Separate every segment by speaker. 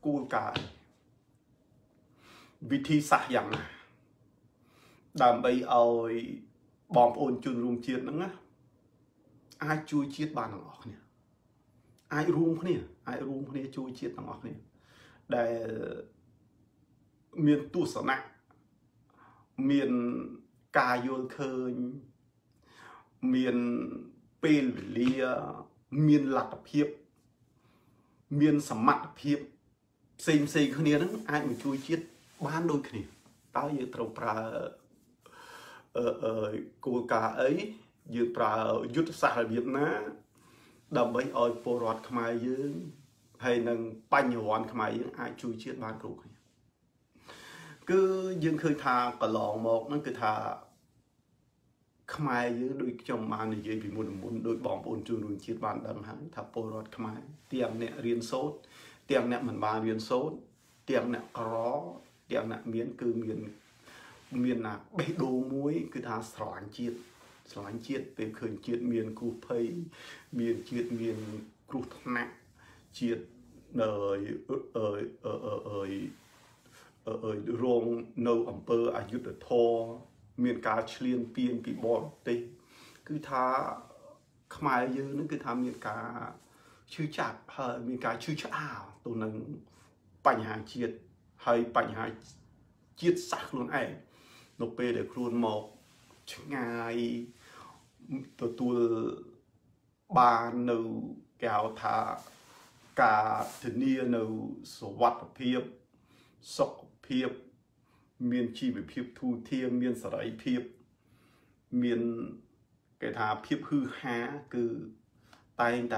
Speaker 1: cua cả vị thi sạch dạng này đàm bây ơi bom ôn chun rung chiết nữa á ai chui chiết bàn thằng ngọc nè ai rung nè chui chiết thằng ngọc nè để miền tu sở nặng miền cà vô khơi miền pê lia miền lạc hiệp miền sầm mặt hiệp xem cái này đó ai mà chui chiết bán đôi cái này tao giờ trâu pra cô cả ấy giờ pra yết sài Việt Nam đầm bấy ơi po rọt khai dương hay nâng banh nhọn khai dương ai chui chiết bán cục cứ dương khơi thà cả lò một nó cứ thà khai dương đôi trong màn này vậy vì muốn đôi bom ôn chun luôn chiết bán đằng hắn thà po rọt khai tiệm nè riêng sốt tiệm nè mình bán riêng sốt tiệm nè có tiệm nè miếng cứ miền là bê đồ muối cứ thà xoắn chiết về khởi chiết miền cụ phây miền chiết miền cụ nặng chiết ở rong nâu ẩm pơ ở dưới đất thô miền cá liên piên bị bỏ tê cứ thà khai dư nó cứ thà miền cá chư chặt hay miền cá chư chặt ảo tôi nâng bánh hàng chiết hay bánh hàng chiết sạc luôn ấy nó bê để khuôn một ngày tôi ba nâu kéo thả cả thiên nhiên nâu số vật phiếp sọc phiếp miền chi về phiếp thu thiêm miền sở ấy phiếp miền cái thả phiếp hư há cứ tay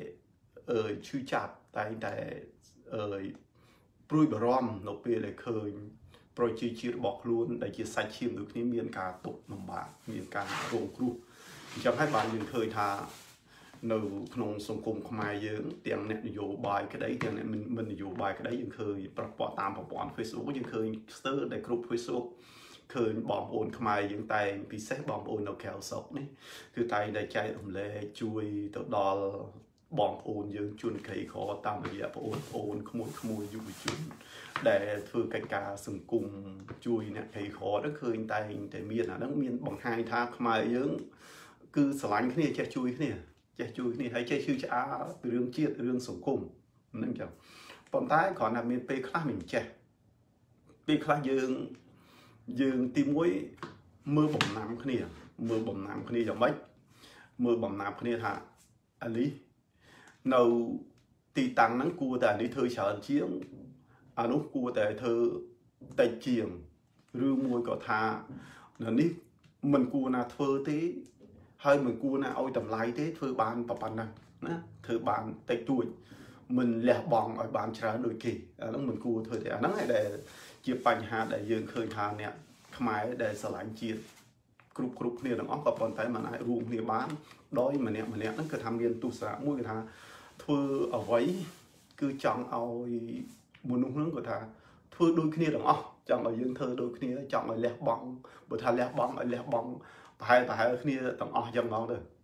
Speaker 1: ở chư chặt tay ở bùi bờ rom nó bê để khơi rồi chỉ bọc luôn để chỉ sạch chiêm được những miền cá tục nằm bạc miền cá rồng cru trong hai bạn những thời thà nấu nông sông cùng không ai dưỡng tiếng nè dụ bài cái đấy tiếng nè mình dụ bài cái đấy những khơi bỏ tam bỏ Facebook những khơi sơ để group Facebook khơi bom ôn không ai dưỡng tay bị xét bom ôn đầu kéo sọc nàyคือtay để chạy lệ chui tự đo bom ôn dưỡng chun cây khó tam bây giờ ôn không mua dụ chun để thưa cái cá sừng cùng chui nè cây khó đó khơi tay để miền là đang miền bằng hai thang không ai dưỡng cứ sờ lạnh cái này che chui cái này hay che chui chả từ đường chiết từ đường sủng cùng nên chẳng còn tái còn là miền tây khác mình che tây khác dương tim mũi mưa bom nám cái này giống mấy mưa bom nám cái này hả anh lý nâu tì tăng nắng cua tại đi thơ chợ chiếng anh lúc cua tại thơ tay chiềng rư môi có thà là nít mình cua là thơ thế hơi mình cua na ôi tầm lái thế thưa bàn và bàn này thưa bàn tay tuổi mình lẹ bòn ở bàn trả đôi kỳ nó mình cua thôi để nó hay để chia bánh hạt để dương khơi hà nè máy để sờ lạnh chia group này nó óc gặp bọn tay mà lại ruộng này bán đói mà nè nó cứ tham viên tu sạ mua cái thà thưa ở váy cứ chọn ôi muốn nung hướng của thà thưa đôi khi nó óc chọn ở dương thơ đôi khi chọn ở lẹ bòn bữa thà lẹ bòn tại khi tầm ở trong đó được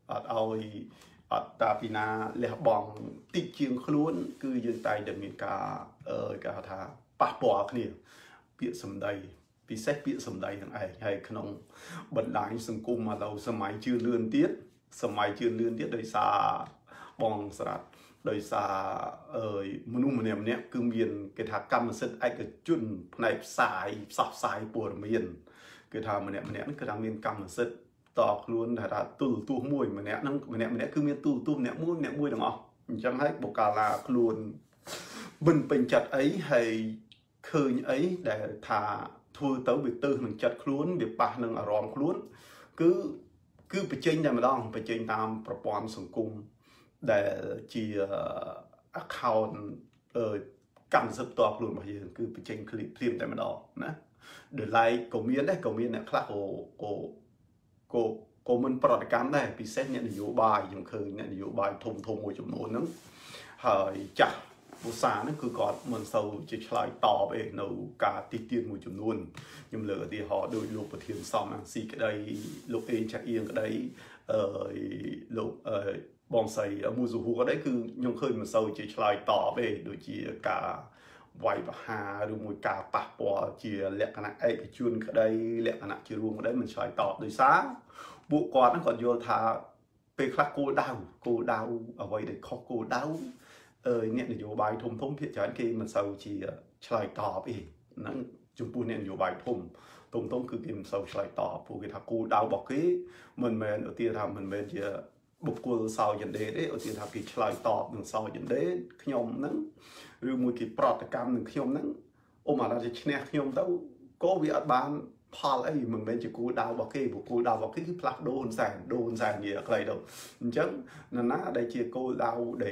Speaker 1: ở ta pina lẹ bòn tít chiêng khốn cứ dương tay để miền cả cả thà bát bò kia bịa sầm đầy bị xét bịa sầm đầy thằng ấy hay không bật lại sừng cung mà đầu sớm mai chưa lươn tiết đời xa bong sạt đời xa mình nè cứ miền cái thà cam sệt ai cái chun này xài bùa miền cái thà mình nè cái thà miền cam sệt tọt luôn là tu mùi mà nè cứ miền tu nè mùi đúng không chẳng hết bộ cả là luôn bình bình chặt ấy hay khơi ấy để thà thua tới việc tư mình chặt luôn việc ba nâng ở ròn luôn cứ bị chênh ra mà đong bị chênh tam propon sùng cung để chỉ account cầm sấp tọt luôn mà giờ cứ bị chênh clip phim tại mà đo nè để lại cầu miên này khác cô mìnhประการได้พิเศษเนี่ยนโยบายยังเคยเนี่ยนโยบายทงมวยจำนวนนั้นหายจักบุษานั่นคือก่อนมันเศร้าจะใช้ต่อไปในการติดเตียนมวยจำนวนยังเหลือที่họโดยลูกประเทียนซ้อมอังสีก็ได้ลูกเองจากเอียงก็ได้ลูกบองใส่มูจูฮูก็ได้คือยังเคยมันเศร้าจะใช้ต่อไปโดยที่การវាយបហាឬមួយការប៉ះពាល់ជាលក្ខណៈឯកជនក្តីលក្ខណៈជារួមក្តីមិនឆ្លើយតបដោយសារពួកគាត់ហ្នឹងគាត់យល់ថាពេលខ្លះគោលដៅអ្វីដែលខុសគោលដៅអ្នកនយោបាយធំភាគច្រើនគេមិនសូវជាឆ្លើយតបហ្នឹងចំពោះអ្នកនយោបាយធំគឺគេមិនសូវឆ្លើយតបព្រោះគេថាគោលដៅរបស់គេមិនមែនឧទាហរណ៍ថាមិនមែនជាបុគ្គលសោយន្តទេឧទាហរណ៍ថាគេឆ្លើយតបនឹងសោយន្តខ្ញុំហ្នឹងឬមួយគេប្រតិកម្មនឹងខ្ញុំហ្នឹងអាណាជាឈ្នះខ្ញុំទៅក៏វាអត់បានផលអីមិនមែនជាគោលដៅរបស់គេព្រោះគោលដៅរបស់គេគឺផ្លាស់ប្ដូរហ៊ុនសែននិយាយខ្លីទៅអញ្ចឹងណាដែលជាគោលដៅដែល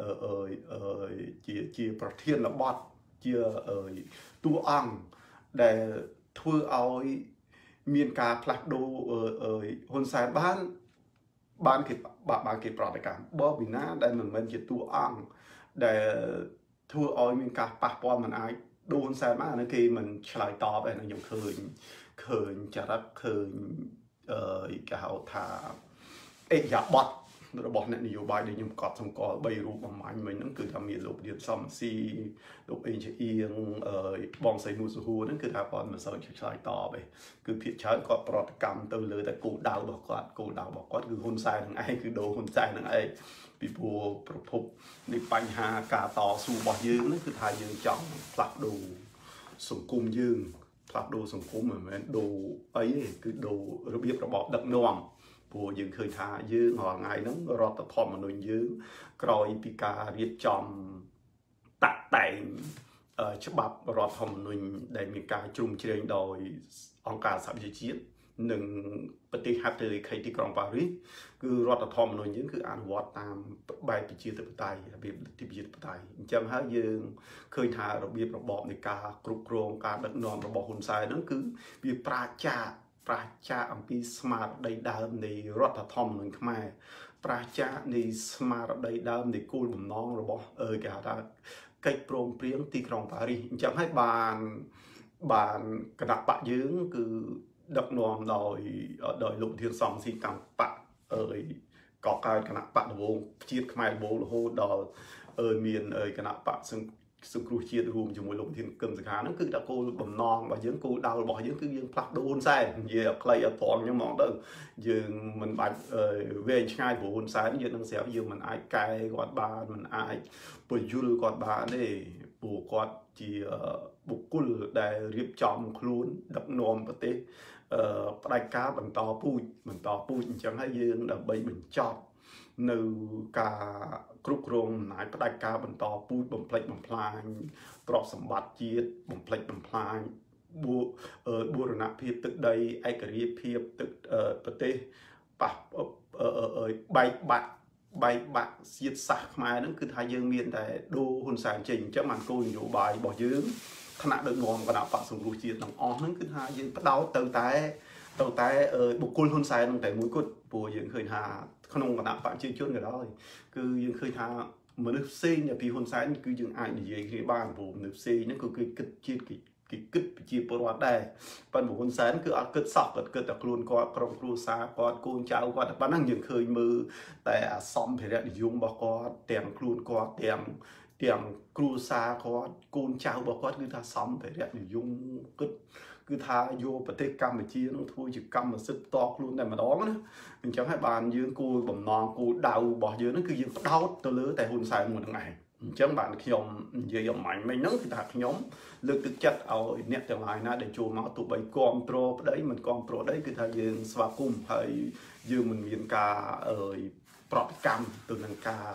Speaker 1: ជាប្រធានបទជាតួអង្គដែលធ្វើឲ្យមានការផ្លាស់ប្ដូរហ៊ុនសែនបានគេប្រតិកម្មបើពីណាដែលមិនមែនជាតួអង្គដែលធ្វើឲ្យមានការប៉ះពាល់មិនអាចដូនសែនបានគេមិនឆ្លើយតបឯខ្ញុំឃើញចរិតឃើញគេហៅថាអិយាប័តរបស់អ្នកនយោបាយដែលខ្ញុំកត់សម្គាល់3រូបបំមាញ់មិញហ្នឹងគឺថាមានលោកឌៀនសំស៊ីលោកអេងជាអៀងបងសៃនូសុហួរហ្នឹងគឺថាគាត់មិនសូវឆ្លើយតបទេគឺភាគច្រើនគាត់ប្រតិកម្មទៅលើតែគោលដៅរបស់គាត់គឺហ៊ុនសែននឹងឯងគឺដូរហ៊ុនសែននឹងឯងពីព្រោះប្រភពនៃបញ្ហាការតស៊ូរបស់យើងហ្នឹងគឺថាយើងចង់ផ្លាស់ប្ដូរសង្គមយើងផ្លាស់ប្ដូរសង្គមមិនមែនដូរអីទេគឺដូររបៀបរបបដឹកនាំព្រោះយើងឃើញថាយើងរាល់ថ្ងៃហ្នឹងរដ្ឋធម្មនុញ្ញយើងក្រោយពីការរៀបចំតាក់តែងច្បាប់រដ្ឋធម្មនុញ្ញដែលមានការជ្រុំជ្រែងដោយអង្គការសហប្រជាជាតិនិងប្រទេសហត្ថលេខីទីក្រុងប៉ារីសគឺរដ្ឋធម្មនុញ្ញយើងគឺអនុវត្តតាមបែបប្រជាធិបតេយ្យរបៀបប្រជាធិបតេយ្យអញ្ចឹងហើយយើងឃើញថារបៀបរបបនៃការគ្រប់គ្រងការដឹកនាំរបស់ហ៊ុនសែនហ្នឹងគឺវាប្រាចាអំពីស្មារតីដើមនៃរដ្ឋធម្មនុញ្ញខ្មែរប្រាចានៃស្មារតីដើមនៃគោលបំណងរបស់គេហៅថាកិច្ចព្រមព្រៀងទីក្រុងប៉ារីសអញ្ចឹងហើយបានគណៈបកយើងគឺដឹកនាំដោយលោកធានសំស៊ីកម្មបកកកើតគណៈបកដវងជាតិខ្មែរដវងរហូតដល់មានគណៈបកសង្គ្រោះជាតិរួមជាមួយលោកធានកឹមសុខាហ្នឹងគឺតែគោលបំណងរបស់យើងគោលដៅរបស់យើងគឺយើងផ្លាស់ប្ដូរហ៊ុនសែននិយាយឲ្យខ្លីឲ្យត្រង់ចឹងហ្មងទៅយើងមិនបាច់វែងឆ្ងាយព្រោះហ៊ុនសែនយើងនឹងស្រាប់យើងមិនអាចកែគាត់បានមិនអាចពន្យល់គាត់បានទេព្រោះគាត់ជាបុគ្គលដែលរៀបចំខ្លួនដឹកនាំប្រទេសផ្ដាច់ការបន្តពូជអញ្ចឹងហើយយើងដើម្បីបញ្ចប់នៅការគ្រប់គ្រងអំណាចផ្ដាច់ការបន្តពូជបំផ្លិចបំផ្លាញទ្រព្យសម្បត្តិជាតិបំផ្លិចបំផ្លាញបូរណភាពទឹកដីឯករាជ្យភាពទឹកប្រទេសប៉ះបែកបាក់ជាតិសាសន៍ខ្មែរហ្នឹងគឺថាយើងមានតែដូរហ៊ុនសែនចេញអញ្ចឹងបានគោលនយោបាយរបស់យើងថ្នាក់ដឹកនាំគណៈបកសង្គ្រោះជាតិទាំងអស់ហ្នឹងគឺថាយើងផ្ដោតទៅតែបុគ្គលហ៊ុនសែននឹងតែមួយគត់ព្រោះយើងឃើញថាក្នុងគណៈបកប្រជាជនក៏ដោយគឺយើងឃើញថាមនុស្សផ្សេងពីហ៊ុនសែនគឺយើងអាចនិយាយគ្នាបានព្រោះមនុស្សផ្សេងហ្នឹងគឺគេគិតជាតិគេគិតប្រជាពលរដ្ឋដែរប៉ុន្តែហ៊ុនសែនគឺអត់គិតសោះគាត់គិតតែខ្លួនគាត់ក្រុមគ្រួសារគាត់កូនចៅគាត់ប៉ុណ្ណឹងយើងឃើញមើលតែអាសម្ភារៈនិយមរបស់គាត់ទាំងខ្លួនគាត់ទាំងគ្រួសារគាត់កូនចៅរបស់គាត់គឺថាសម្ភារៈនិយមគិតគឺថាយកប្រទេសកម្ពុជានឹងធ្វើជាកម្មសិទ្ធិផ្ទាល់ខ្លួនតែម្ដងណាអញ្ចឹងហើយបានយើងគោលបំណងគោលដៅរបស់យើងហ្នឹងគឺយើងផ្ដោតទៅលើតែហ៊ុនសែនមួយហ្នឹងឯងអញ្ចឹងបានខ្ញុំនិយាយអំបញ្ញមិញហ្នឹងគឺថាខ្ញុំលើកទឹកចិត្តឲ្យអ្នកទាំងឡាយណាដែលចូលមកទោះបីគ្រប់គ្រងប្តីមិនគ្រប់គ្រងប្តីគឺថាយើងស្វាគមន៍ហើយយើងមិនមានការប្រតិកម្មទៅនឹងការ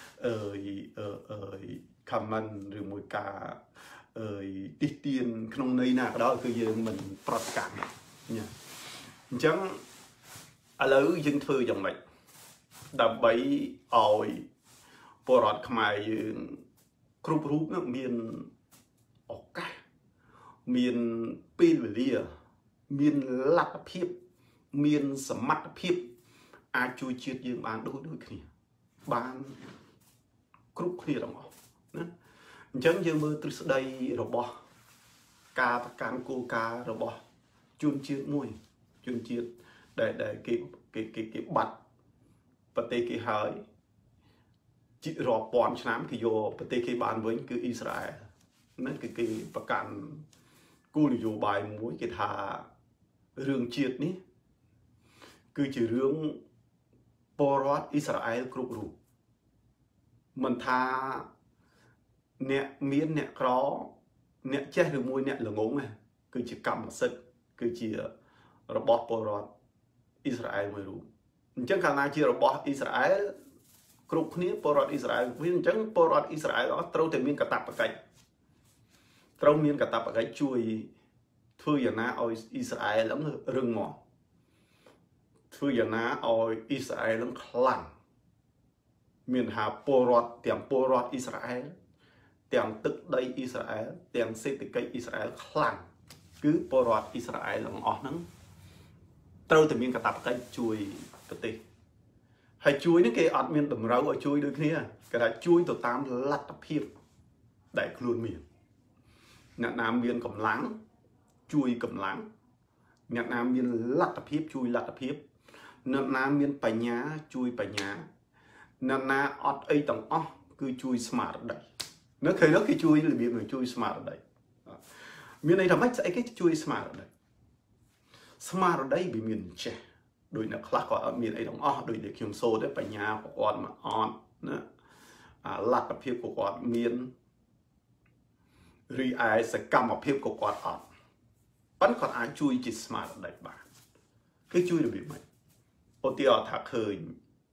Speaker 1: comment ឬមួយការទីទានក្នុងន័យណាក៏ដោយគឺយើងមិនប្រតិកម្មញ៉ាអញ្ចឹងឥឡូវយើងធ្វើយ៉ាងម៉េចដើម្បីឲ្យពលរដ្ឋខ្មែរយើងគ្រប់រូបនឹងមានឱកាសមានពេលវេលាមានលទ្ធភាពមានសមត្ថភាពអាចជួយជាតិយើងបានដូចគ្នាបានគ្រប់គ្នាទាំងអស់ណាអញ្ចឹងយើងមើលទ្រឹស្ដីរបស់ការប្រកាន់គោលការណ៍របស់ជនជាតិដែលគេបាត់ប្រទេសគេហើយជារាប់ពាន់ឆ្នាំគេយកប្រទេសគេបានវិញគឺអ៊ីស្រាអែលนั่นคือประกันกูนโยบายมวยกีฬาเรื่องจีดนี้คือจะเรื่องปรอดอิสราเอลกรุบรูมันทาเนี่ยมีนเนี่ยกรอเนี่ยแจ้หรือมวยเนี่ยหลงงไงคือจะกำศึกคือจะระบอบปรอดอิสราเอลไม่รู้จังการนาจีระบอบอิสราเอลกรุบนี้ปรอดอิสราเอลวิ่งจังปรอดอิสราเอลเราต้องแต่มีนกระตับประกันเรามีนกระตับประกันช่วยช่วยอย่างน่าเอาอิสราเอลแล้วเรื่องหมอช่วยอย่างน่าเอาอิสราเอลแล้วคลั่งมีนหาปรอดเตรียมปรอดอิสราเอลเตรียมตึกได้อิสราเอลเตรียมเศรษฐกิจอิสราเอลคลั่งคือปรอดอิสราเอลแล้วออกนั้นเราแต่มีนกระตับประกันช่วยประเทศให้ช่วยนี่แกอัดมีนต่ำเราเอาช่วยด้วยគ្នាก็ได้ช่วยตัวตามลัทธิพิบได้คลุนมีนអ្នកណាមានកម្លាំងជួយកម្លាំងអ្នកណាមានលទ្ធភាពជួយលទ្ធភាពអ្នកណាមានបញ្ញាជួយបញ្ញាអ្នកណាអត់អីទាំងអស់គឺជួយស្មារតីនៅឃើញនោះគេជួយរបៀបនឹងជួយស្មារតីមានន័យថាម៉េចស្អីគេជួយស្មារតីស្មារតីវាមានចេះដោយអ្នកខ្លះក៏អត់មានអីទាំងអស់ដោយតែខ្ញុំសូត្រទេបញ្ញាcủaគាត់មកអត់ណាលទ្ធភាពcủaគាត់មានរីឯសកម្មភាពcủaគាត់អត់ប៉ុន្តែគាត់អាចជួយជាស្មារតីបានគឺជួយរបៀបម៉េចឧទាហរណ៍ថាឃើញ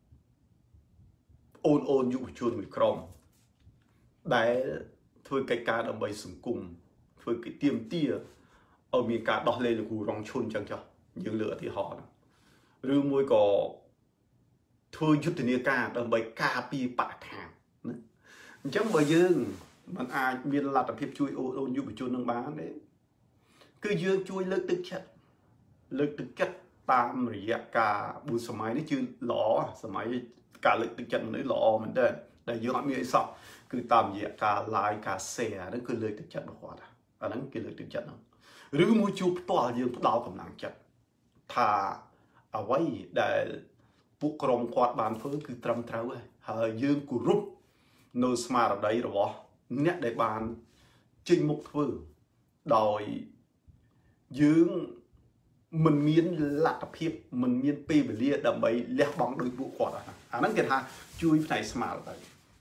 Speaker 1: អូនយុវជនមួយក្រុមដែលធ្វើកិច្ចការដើម្បីសង្គមធ្វើកិច្ចទាមទារឲ្យមានការដោះលែងលោកគ្រូរងឈុនចឹងចុះយើងលើកឧទាហរណ៍ឬមួយក៏ធ្វើយុទ្ធនាការដើម្បីការពារបរិស្ថានណាអញ្ចឹងបើយើងมันអាចមានលទ្ធភាពជួយអូនយុវជននឹងបានទេគឺយើងជួយលើកទឹកចិត្តតាមរយៈការ4សម័យនេះគឺល្អសម័យការលើកទឹកចិត្តមនុស្សល្អមែនទេដែលយើងអត់មានអីសោះគឺតាមរយៈការ like ការ share ហ្នឹងគឺលើកទឹកចិត្តរបស់គាត់អាហ្នឹងគេលើកទឹកចិត្តហ្នឹងឬមួយជួបផ្ទាល់យើងផ្ដល់កម្លាំងចិត្តថាអ្វីដែលពួកក្រុមគាត់បានធ្វើគឺត្រឹមត្រូវហើយយើងគោរពនៅស្មារតីរបស់អ្នកដែលបានចេញមុខធ្វើដោយយើងមិនមានលទ្ធភាពមិនមានពេលវេលាដើម្បីលះបង់ដោយពួកគាត់អាហ្នឹងគេថាជួយផ្នែកស្មារតី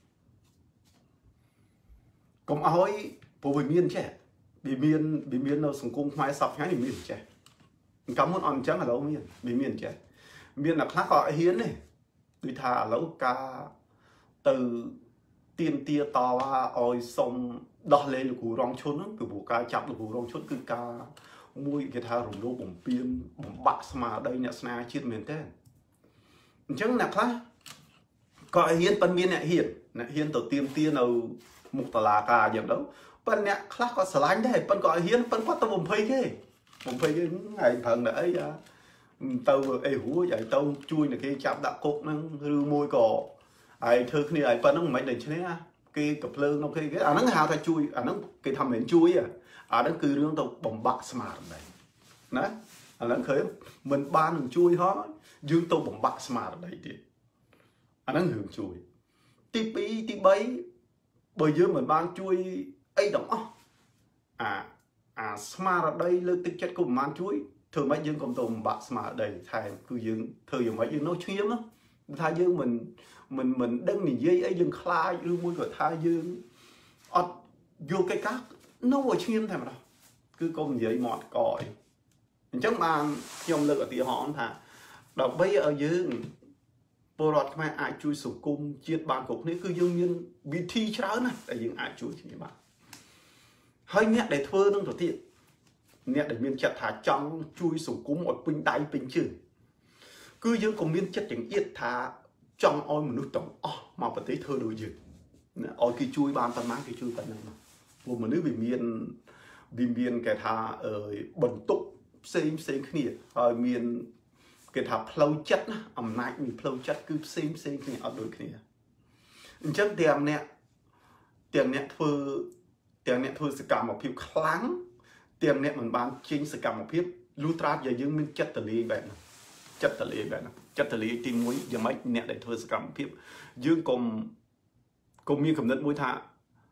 Speaker 1: កុំឲ្យព្រោះវាមានចេះវាមាននៅសង្គមខ្មែរសពថ្ងៃមានចេះកាលមុនអត់អញ្ចឹងឥឡូវមានចេះមានអ្នកខ្លះក៏ហ៊ានទេដូចថាឥឡូវការទៅទៀមទាតវ៉ាឲ្យសុំដោះលែងលោកគ្រូរងឈុនហ្នឹងគឺព្រោះការចាប់លោកគ្រូរងឈុនគឺការមួយគេថារំលោភបំពានបំបាក់ស្មារតីអ្នកស្នាជាតិមែនទេអញ្ចឹងអ្នកខ្លះក៏ហ៊ានប៉ុន្តែមានអ្នកហ៊ានទៅទៀមទានៅមុខតុលាការយ៉ាងទៅប៉ុន្តែអ្នកខ្លះក៏ស្រឡាញ់ដែរប៉ុន្តែក៏ហ៊ានប៉ុន្តែគាត់ទៅបំភ័យគេឯងប្រឹងតែអីទៅអីរួចឯងទៅជួយអ្នកគេចាប់ដាក់គុកហ្នឹងឬមួយក៏ឯងធ្វើគ្នាឯងប៉ុណ្្នឹងមិនមែនឈ្នះគេក៏ភ្លើងនៅគេអាហ្នឹងហៅថាជួយអាហ្នឹងគេថាមិនមែនជួយអាហ្នឹងគឺរឿងទៅបំបាក់ស្មារតីណាអាហ្នឹងឃើញមិនបាននឹងជួយហោះយើងទៅបំបាក់ស្មារតីទៀតអាហ្នឹងរឿងជួយទី2ទី3បើយើងមិនបានជួយអីទាំងអស់អាស្មារតីលើកទឹកចិត្តក៏មិនបានជួយធ្វើម៉េចយើងកុំទៅបំបាក់ស្មារតីថែមគឺយើងធ្វើយ៉ាងម៉េចយើងនៅឈាមថាយើងមិនដឹងនិយាយអីយើងខ្លាចឬមួយក៏ថាយើងអត់យកកិច្ចការនៅឲ្យឈាមតែម្ដងគឺកុំនិយាយមកកអីអញ្ចឹងបានខ្ញុំលើកឧទាហរណ៍ថាដើម្បីឲ្យយើងពលរដ្ឋខ្មែរអាចជួយសង្គមជាតិបានគ្រប់គ្នាគឺយើងមានវិធីច្រើនណាស់ដែលយើងអាចជួយគ្នាបានហើយអ្នកដែលធ្វើនឹងទៅទៀតអ្នកដែលមានចិត្តថាចង់ជួយសង្គមឲ្យពេញដៃពេញជើងគឺយើងក៏មានចិត្តចង្អៀតថាចង់ឲ្យមនុស្សទាំងអស់មកប្រទេសធ្វើដូចយើងឲ្យគេជួយបានប៉ុន្មានគេជួយប៉ុណ្ណឹងព្រោះមនុស្សវាមានគេថាបន្ទុកផ្សេងគ្នាហើយមានគេថាផ្លូវចិត្តណាអំណាចមានផ្លូវចិត្តគឺផ្សេងគ្នាអត់ដូចគ្នាអញ្ចឹងទាំងអ្នកធ្វើសកម្មភាពខ្លាំងទាំងអ្នកមិនបានចេញសកម្មភាពលុះត្រាតែយើងមានចិត្តតលាយបែបហ្នឹងចិត្តតលាយទី1យ៉ាងម៉េចអ្នកដែលធ្វើសកម្មភាពយើងកុំមានគំនិតមួយថា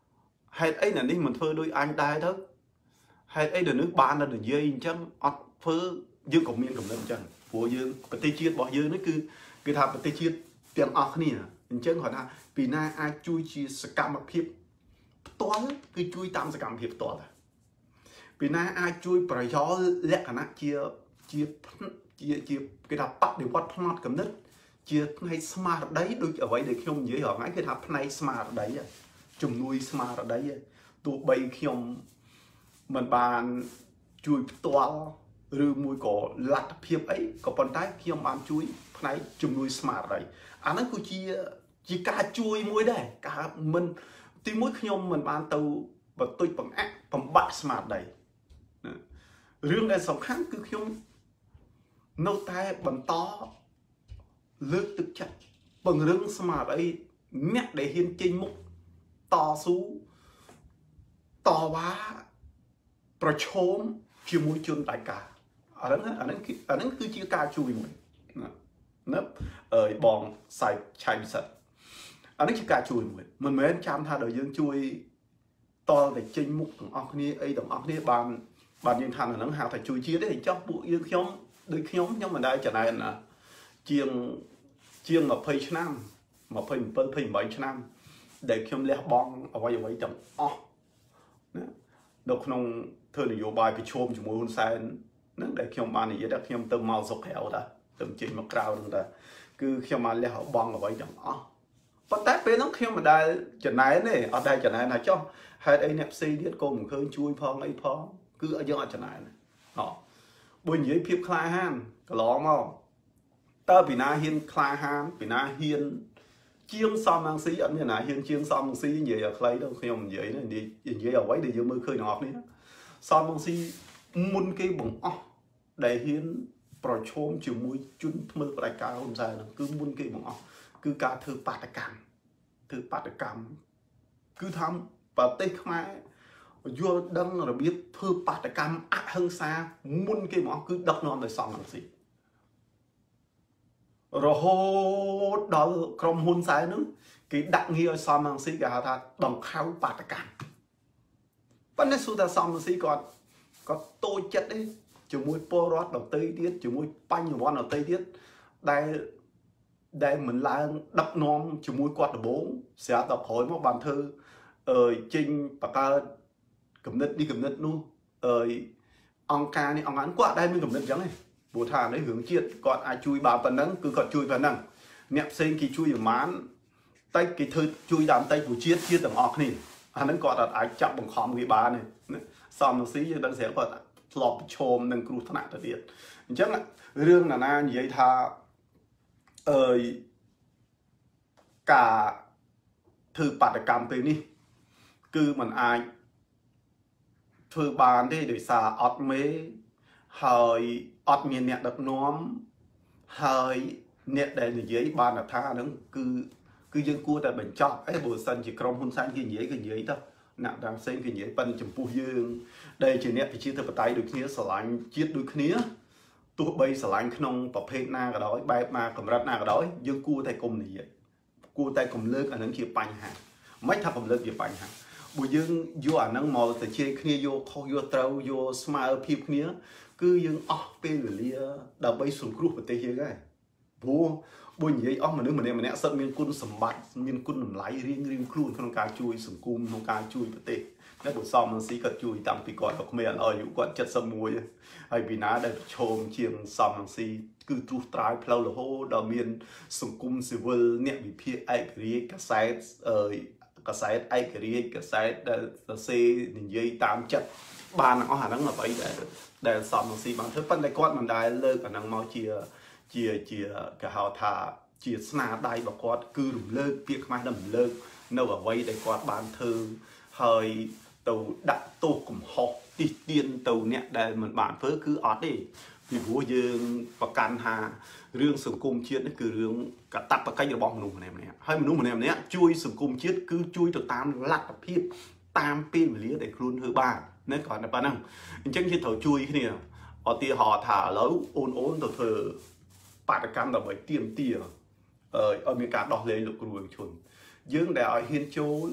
Speaker 1: hay ấy là đi mình phơi đôi anh đai đó hay ấy là nước ban là được dây chân ọt phơi dương của miền của lâm chân của dương bát tê chiết bỏ dương nó cứ thà bát tê chiết tiền ọt nè chân hỏi là vì na ai chui chi scam mặc hiệp toán cứ chui tam scam hiệp toán vì na ai chui bởi gió lẹ cả nát chia cái đạp bắt để bắt phật cầm đất chia ngay smart đấy đôi ở vậy để khi ông dễ hỏi ngay cái đạp này smart đấy chùm nuôi smart đấy tụ bay khi ông mình bàn chui toa rư mùi có lạt phiệp ấy có bàn tay khi ông bàn chui này chùm nuôi smart đấy anh ấy cứ chia cả chui muối đây cả mình tuy mỗi khi ông mình bàn tàu và tôi bằng ác bằng bạc smart đấy riêng đây sòng kháng cứ khi ông nâu tay bằng to lướt tức chặt bằng rừng smart ấy nhắc để hiên chênh mục to sú to quáประชมជាមួយជនđại cảអាហ្នឹងគឺជាការជួយមួយណាបងសាយឆៃពិសិដ្ឋអានេះជាការជួយមួយមិនមែនចាំថាដល់យើងជួយតតែចេញមុខទាំងអស់គ្នាអីទាំងអស់គ្នាបានយើងថាអាហ្នឹងហៅថាជួយជាតិទេចោះពួកយើងខ្ញុំដូចខ្ញុំមិនដែលចំណែនណាជាង20ឆ្នាំ27 28ឆ្នាំដែលខ្ញុំលះបង់អ្វីទាំងអស់ណានៅក្នុងធ្វើនយោបាយប្រជុំជាមួយហ៊ុនសែនហ្នឹងដែលខ្ញុំបាននិយាយថាខ្ញុំទៅមកសុខក្រៅតាទៅចេញមកក្រៅហ្នឹងតាគឺខ្ញុំបានលះបង់អ្វីទាំងអស់ប៉ុន្តែពេលហ្នឹងខ្ញុំមិនដែលចំណែនទេអត់ដែលចំណែនថាចុះហេតុអីអ្នកផ្សេងទៀតក៏មិនឃើញជួយផងអីផងគឺយើងអត់ចំណែនបើនិយាយភាពក្លាហានកន្លងមកតើពីណាហ៊ានក្លាហានពីណាហ៊ានជាងសំរងស៊ីអត់មានណាហ៊ានជាងសំរងស៊ីនិយាយឲ្យខ្លីទៅខ្ញុំនិយាយអ្វីដែលយើងមើលឃើញទាំងអស់គ្នាសំរងស៊ីមុនគេបង្អស់ដែលហ៊ានប្រឈមជាមួយជនថ្មើផ្ដាច់ការហ៊ុនសែនហ្នឹងគឺមុនគេបង្អស់គឺការធ្វើបាតកម្មគឺថាប្រទេសខ្មែរយល់ដឹងរបៀបធ្វើបាតកម្មអហិង្សាមុនគេបង្អស់គឺដឹកនាំដោយសំរងស៊ីរហូតដល់ក្រុមហ៊ុនសែនហ្នឹងគេដាក់ងារឲ្យសំរងស៊ីគេហៅថាដង្ខៅបាតកម្មប៉ុន្តែសុទ្ធតែសំរងស៊ីគាត់តូចចិត្តទេជាមួយពលរដ្ឋដទៃទៀតជាមួយបញ្ញវន្តដទៃទៀតដែលមិនឡើងដឹកនាំជាមួយគាត់ដំបូងស្រាប់ដល់ក្រោយមកបានធ្វើចេញបកកើតគំនិតនេះគំនិតនោះអង្គការនេះអង្គការគាត់ដែលមានគំនិតអញ្ចឹងទេព្រោះថានេះរឿងជាតិគាត់អាចជួយបានប៉ុណ្ណឹងគឺគាត់ជួយប៉ុណ្ណឹងអ្នកផ្សេងគេជួយប្រមាណតែគេធ្វើជួយតាមតែព្រោះជាតិទាំងអស់គ្នាអាហ្នឹងគាត់អាចចាប់បង្ខំគេបានទេសំរងស៊ីយើងដឹងស្រាប់គាត់ធ្លាប់ប្រឈមនឹងគ្រោះថ្នាក់ទៅទៀតអញ្ចឹងរឿងណានិយាយថាការធ្វើបាតកម្មពេលនេះគឺมันអាចធ្វើបានទេដោយសារអត់មេហើយអត់មានអ្នកដឹកនាំហើយអ្នកដែលនិយាយបានថាហ្នឹងគឺយើងគួរតែបញ្ចប់បើសិនជាក្រុមហ៊ុនសែនគេនិយាយទៅអ្នកទាំងផ្សេងគេនិយាយប៉ុន្តែចំពោះយើងដែលជាអ្នកប្រជាធិបតេយ្យដូចគ្នាស្រឡាញ់ជាតិដូចគ្នាទោះបីស្រឡាញ់ក្នុងប្រភេទណាក៏ដោយបែបណាកម្រិតណាក៏ដោយយើងគួរតែកុំនិយាយគួរតែកុំលើកអានឹងជាបញ្ហាមិនថាកុំលើកជាបញ្ហាបើយើងយកអានឹងមកទៅជេរគ្នាយកខុសយកត្រូវយកស្មើភាពគ្នាគឺយើងអស់ពេលវេលាដើម្បីសង្គ្រោះប្រទេសយើងហើយព្រោះបើនិយាយអស់មនុស្សម្នាក់សិតមានគុណសម្បត្តិមានគុណតម្លៃរៀងខ្លួនក្នុងការជួយសង្គមក្នុងការជួយប្រទេសតែបើសំរងស៊ីគាត់ជួយតាំងពីគាត់ក៏ក្មេងអាយុគាត់71ហើយពីណាដែលប្រឈមជាងសំរងស៊ីគឺត្រួសត្រាយផ្លូវរហូតដល់មានសង្គមស៊ីវិលអ្នកវិភាគឯករាជ្យកាសែតឯករាជ្យកាសែតដែលសរសេរនិយាយតាមចិត្តបានអស់អាហ្នឹងអ្វីដែលសំរងស៊ីបានធ្វើប៉ុន្តែគាត់មិនដែលលើកអាហ្នឹងមកជាគេហៅថាជាស្នាដៃរបស់គាត់គឺរំលើកពាក្យខ្មែររំលើកនៅអ្វីដែលគាត់បានធ្វើហើយទៅដាក់ទោសកំហុសទីទៀនទៅអ្នកដែលមិនបានធ្វើគឺអត់ទេពីព្រោះយើងប្រកាន់ថារឿងសង្គមជាតិនេះគឺរឿងកតបកិច្ចរបស់មនុស្សម្នាក់ហើយមនុស្សម្នាក់ជួយសង្គមជាតិគឺជួយទៅតាមលទ្ធភាពតាមពេលវេលាដែលខ្លួនធ្វើបានណាគាត់តែប៉ុណ្ណឹងអញ្ចឹងជាត្រូវជួយគ្នាឧទាហរណ៍ថាឥឡូវអូនទៅធ្វើបាតកម្មដើម្បីទាមទារឲ្យមានការដោះលែងលោកគ្រូឯកជនយើងដែលឲ្យហ៊ានចូល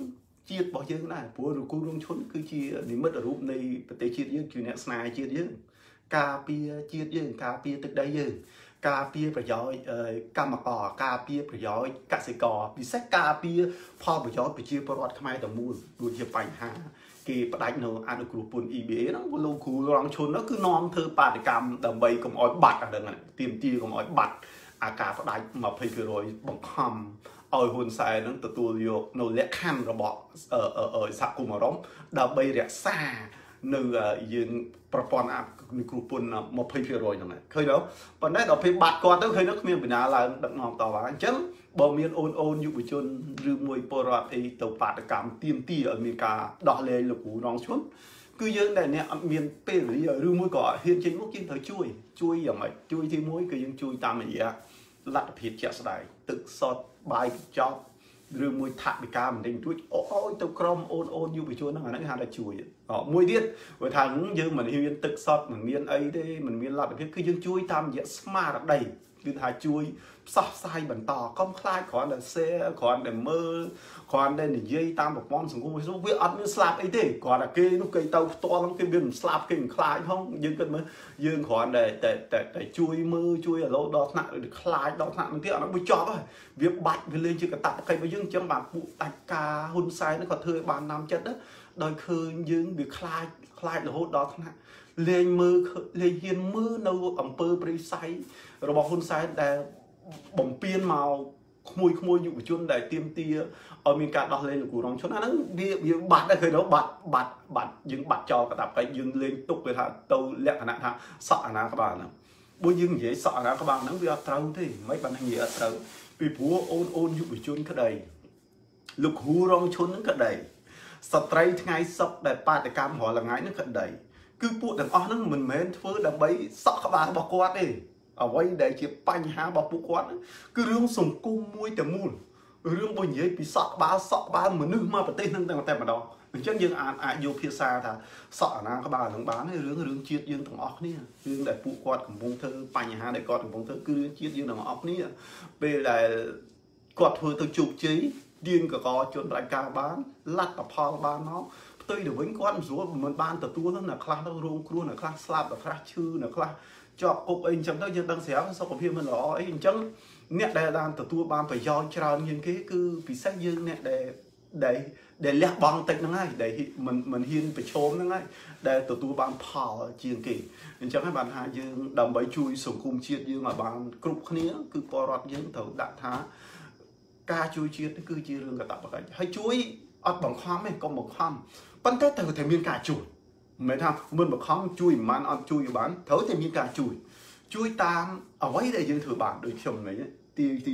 Speaker 1: ជាតិរបស់យើងដែរព្រោះរគូរងឈុនគឺជានិមិត្តរូបនៃប្រទេសជាតិយើងជាអ្នកស្នេហ៍ជាតិយើងការពារជាតិយើងការពារទឹកដីយើងការពារប្រយោជន៍កម្មករការពារប្រយោជន៍កសិករពិសេសការពារផលប្រយោជន៍ប្រជាពលរដ្ឋខ្មែរទាំងមូលដូចជាបញ្ហាគេផ្ដាច់នៅអនុគ្រោះពន្ធ EBA ហ្នឹងលោកគ្រូរងឈុនហ្នឹងគឺនាំធ្វើបាតកម្មដើម្បីកុំឲ្យបាត់អាហ្នឹងទាមទារកុំឲ្យបាត់អាការផ្ដាច់ 20% បង្ខំឲ្យហ៊ុនសែននឹងទទួលយកនៅលក្ខខណ្ឌរបស់សហគមន៍អារម្មណ៍ដើម្បីរក្សានៅយើងប្រព័ន្ធអនុគ្រោះពន្ធ 20% ហ្នឹងឃើញទេប៉ុន្តែដល់ពេលបាត់គាត់ទៅឃើញគ្មានបណ្ណាឡើងដឹកនាំតវ៉ាអញ្ចឹងបើមានអូនយុវជនឬមួយពលរដ្ឋអីទៅបាតកម្មទាមទារឲ្យមានការដោះលែងលោកគ្រូរងឈុនគឺយើងដែលអ្នកអត់មានពេលវេលាឬមួយក៏ហ៊ានចេញមុខយើងត្រូវជួយយ៉ាងម៉េចជួយទីមួយគឺយើងជួយតាមរយៈលទ្ធភាពជាក់ស្ដែងទឹកសុទ្ធបាយកញ្ចប់ឬមួយថវិកាមិនដេញទួចអូយទៅក្រុមអូនយុវជនហ្នឹងអាហ្នឹងគេហៅថាជួយមួយទៀតបើថាយើងមិនមានទឹកសុទ្ធមិនមានអីទេមិនមានលទ្ធភាពគឺយើងជួយតាមរយៈស្មារតីគឺថាជួយផ្សះផ្សាយបន្តកុំខ្លាចគ្រាន់តែ share គ្រាន់តែមើលគ្រាន់តែនិយាយតាមប្រព័ន្ធសង្គមវាអត់មានស្លាប់អីទេគ្រាន់តែគេនោះគេទៅផ្ទាល់ហ្នឹងគេមានស្លាប់គេមិនខ្លាចផងយើងគិតមើលយើងគ្រាន់តែជួយមើលជួយអាឡូដល់ថ្នាក់ខ្លាចដល់ថ្នាក់ហ្នឹងទៀតអត់ដូចចប់ហើយវាបាច់វាលេងជាកតបកិច្ចរបស់យើងអញ្ចឹងបាទពួកដាច់ការហ៊ុនសែនហ្នឹងក៏ធ្វើឲ្យបានតាមចិត្តដែរដោយឃើញយើងវាខ្លាចរហូតដល់ថ្នាក់លេងមើលលេងហ៊ានមើលនៅអំពើព្រៃផ្សៃរបស់ហ៊ុនសែនដែលបំពេញមកក្មួយយុវជនដែលទាមទារឲ្យមានការដោះលែងលោកគ្រូរងឈុនអាហ្នឹងវាបាត់ដែរឃើញទៅបាត់យើងបាត់ចោលកតាបកិច្ចយើងលេងទុកគេថាទៅលក្ខណៈថាសក់អាណាក្បាលហ្នឹងបើយើងនិយាយសក់អាណាក្បាលហ្នឹងវាអត់ត្រូវទេមិនបាននិយាយអត់ត្រូវពីព្រោះអូនយុវជនក្តីលោកគ្រូរងឈុនហ្នឹងក្តីស្ត្រីថ្ងៃសុខដែលបាតកម្មរាល់ថ្ងៃហ្នឹងក្តីគឺពួកទាំងអស់ហ្នឹងមិនមែនធ្វើដើម្បីសក់ក្បាលរបស់គាត់ទេអ្វីដែលជាបញ្ហារបស់ពួកគាត់គឺរឿងសង្គមមួយតែមូលរឿងបើនិយាយពីសក់ក្បាលមនុស្សមកប្រទេសហ្នឹងតែម្ដងអញ្ចឹងយើងអាចយកភាសាថាសក់អាណាក្បាលហ្នឹងបានទេរឿងជាតិយើងទាំងអស់គ្នារឿងដែលពួកគាត់កំពុងធ្វើបញ្ហាដែលគាត់កំពុងធ្វើគឺរឿងជាតិយើងទាំងអស់គ្នាពេលដែលគាត់ធ្វើទៅជោគជ័យឌៀនកកជនរៃការបានលទ្ធផលបានមកផ្ទុយទៅវិញគាត់មិនស្រួលមិនបានទទួលហ្នឹងអ្នកខ្លះទៅរងគ្រោះអ្នកខ្លះស្លាប់អ្នកខ្លះឈឺអ្នកខ្លះជាប់គុកអីអញ្ចឹងទៅយើងដឹងស្រាប់សុខភាពមិនល្អអីអញ្ចឹងអ្នកដែលបានទទួលបានប្រយោជន៍ច្រើនជាងគេគឺពិសេសយើងអ្នកដែលលះបង់តិចហ្នឹងហើយដែលមិនហ៊ានប្រឈមហ្នឹងហើយដែលទទួលបានផលជាងគេអញ្ចឹងហើយបានថាយើងដើម្បីជួយសង្គមជាតិយើងឲ្យបានគ្រប់គ្នាគឺពលរដ្ឋយើងត្រូវដាក់ថាការជួយជាតិគឺជារឿងកតបកិច្ចហើយជួយអត់បង្ខំទេកុំបង្ខំប៉ុន្តែត្រូវតែមានការជួយមិនមែនថាមិនបង្ខំជួយមិនអត់ជួយបានត្រូវតែមានការជួយតាមអ្វីដែលយើងធ្វើបានដូចខ្ញុំវិញទី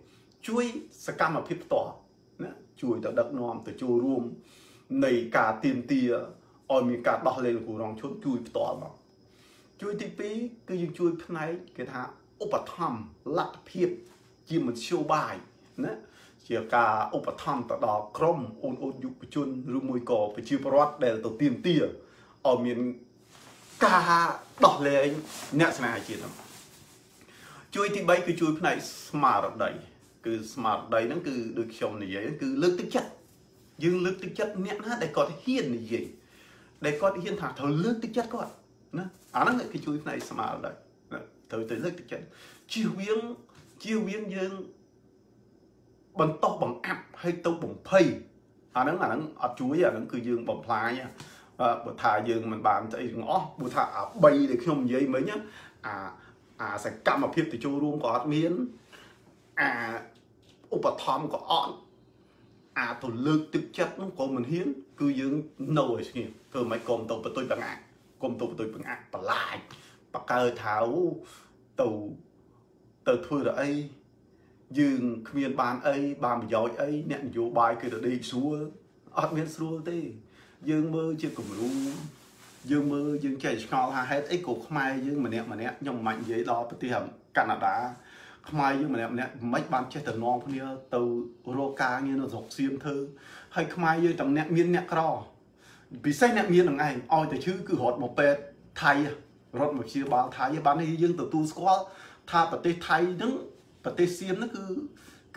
Speaker 1: 1ជួយសកម្មភាពផ្ទាល់ណាជួយទៅដឹកនាំទៅចូលរួមនៃការទៀមទាឲ្យមានការដោះលែងលោកគ្រូរងឈុនជួយផ្ទាល់មកជួយទី2គឺយើងជួយផ្នែកគេថាឧបត្ថម្ភលទ្ធភាពជាមធ្យោបាយណាជាការឧបត្ថម្ភទៅដល់ក្រុមអូនយុវជនឬមួយក៏ប្រជាពលរដ្ឋដែលទៅទៀមទាឲ្យមានការដោះលែងអ្នកស្នេហាជាតិជួយទី3គឺជួយផ្នែកស្មារតីគឺស្មារតីហ្នឹងគឺដូចខ្ញុំនិយាយគឺលើកទឹកចិត្តយើងលើកទឹកចិត្តអ្នកណាដែលគាត់ហ៊ាននិយាយដែលគាត់ហ៊ានថាត្រូវលើកទឹកចិត្តគាត់ណាអាហ្នឹងគឺជួយផ្នែកស្មារតីត្រូវទៅលើកទឹកចិត្តជៀសវាងយើងបន្តបង្អាប់ឲ្យទៅបំភ័យអាហ្នឹងអត់ជួយអាហ្នឹងគឺយើងបំផ្លាញបើថាយើងមិនបានស្អីទាំងអស់បើថាអា3ដែលខ្ញុំនិយាយមិញអាសកម្មភាពទៅចូលរួមក៏អត់មានអាឧបត្ថម្ភក៏អត់ទៅលើកទឹកចិត្តនោះក៏មិនហ៊ានគឺយើងនៅឲ្យស្ងៀមធ្វើមិនគុំទៅបន្ទុយបង្អាក់បន្លាចបកើថាទៅធ្វើទៅអីយើងគ្មានបានអីបានប្រយោជន៍អីអ្នកនយោបាយគេទៅដេកស្រួលអត់មានស្រួលទេយើងមើលជាគំរូយើងចេះឆ្ងល់ថាហេតុអីក៏ខ្មែរយើងម្នាក់ខ្ញុំមិននិយាយដល់ប្រទេសកាណាដាខ្មែរយើងម្នាក់មិនបានចេះទៅនាំគ្នាទៅរកការងារនៅស្រុកសៀមធ្វើហើយខ្មែរយើងទាំងអ្នកមានអ្នកក្រពិសេសអ្នកមាននឹងឯងឲ្យតែឈឺគឺរត់មកពេទ្យថៃរត់មកព្យាបាលថៃបាននេះយើងទទួលស្គាល់ថាប្រទេសថៃហ្នឹងប្រទេសសៀមហ្នឹងគឺ